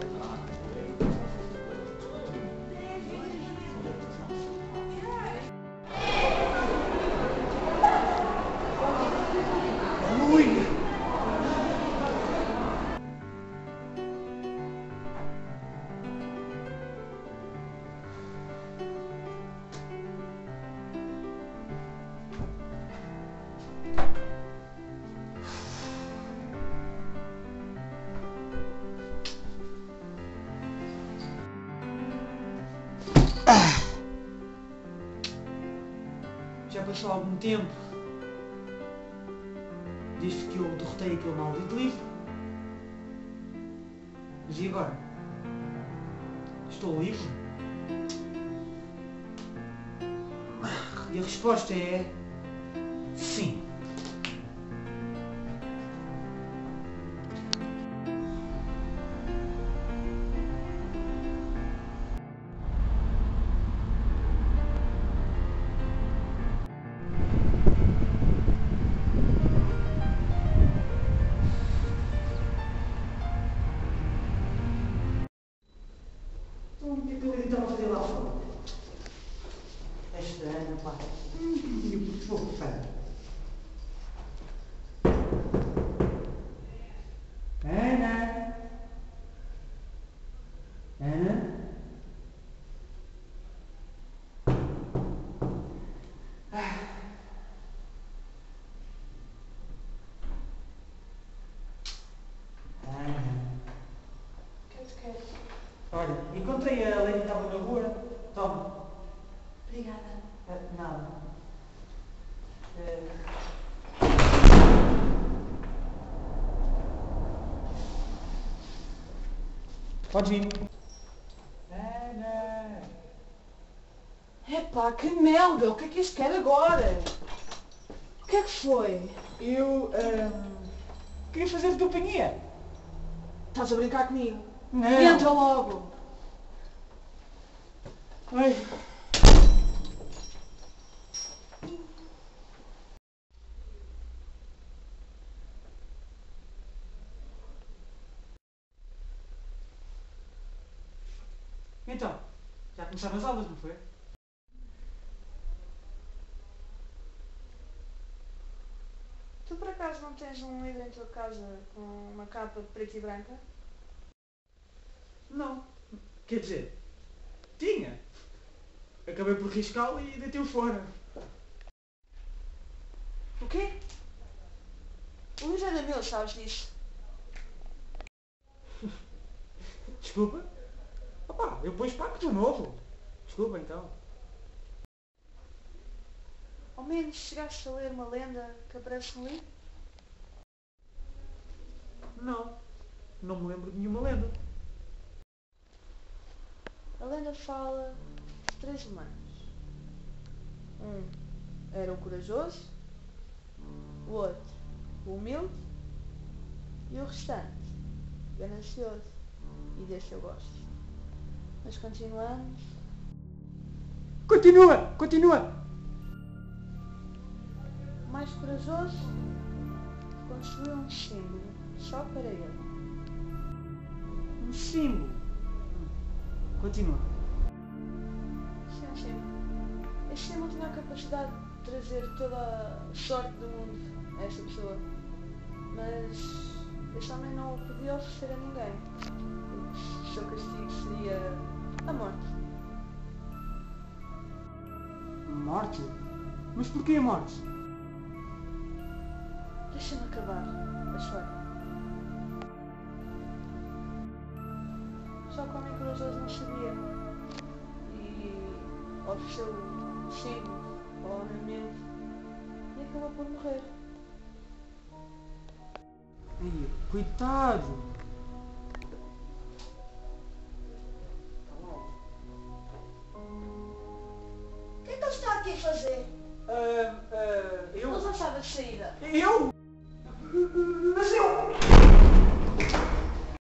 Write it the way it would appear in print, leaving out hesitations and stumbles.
Já passou algum tempo desde que eu derrotei aquele maldito livro. Mas e agora? Estou livre? E a resposta é sim. O que é que eu estava a fazer lá fora? Esta Ana, pá. Que fofa. Ana? Ana? Olha, encontrei a Lady que estava na rua. Toma. Obrigada. Nada. Podes vir. Ana. Epá, que merda! O que é que isto quer agora? O que é que foi? Eu queria fazer-te companhia. Estás a brincar comigo? Não. Entra logo! Ai. Então, já começaram as aulas, não foi? Tu por acaso não tens um livro em tua casa com uma capa preta e branca? Não. Quer dizer, tinha. Acabei por riscá-lo e deitei-o fora. O quê? O livro era meu, sabes disso? Desculpa? Opá, eu depois pago-te o novo. Desculpa, então. Ao menos chegaste a ler uma lenda que aparece no livro? Não. Não me lembro de nenhuma lenda. A lenda fala de 3 humanos. Um era o corajoso, o outro o humilde e o restante ganancioso. E desse eu gosto. Mas continuamos. Continua! Continua! O mais corajoso construiu um símbolo só para ele. Um símbolo. Continua. Sim, um símbolo. Esse símbolo tinha a capacidade de trazer toda a sorte do mundo a essa pessoa. Mas esse homem não o podia oferecer a ninguém. O seu castigo seria a morte. Morte? Mas porquê a morte? Deixa-me acabar a história. Só que o homem corajoso não sabia. E ofereceu o símbolo ao homem humilde e acabou por morrer. Ai, coitado! O que é que ele está aqui a fazer? Eu? Ele já estava de saída. Eu?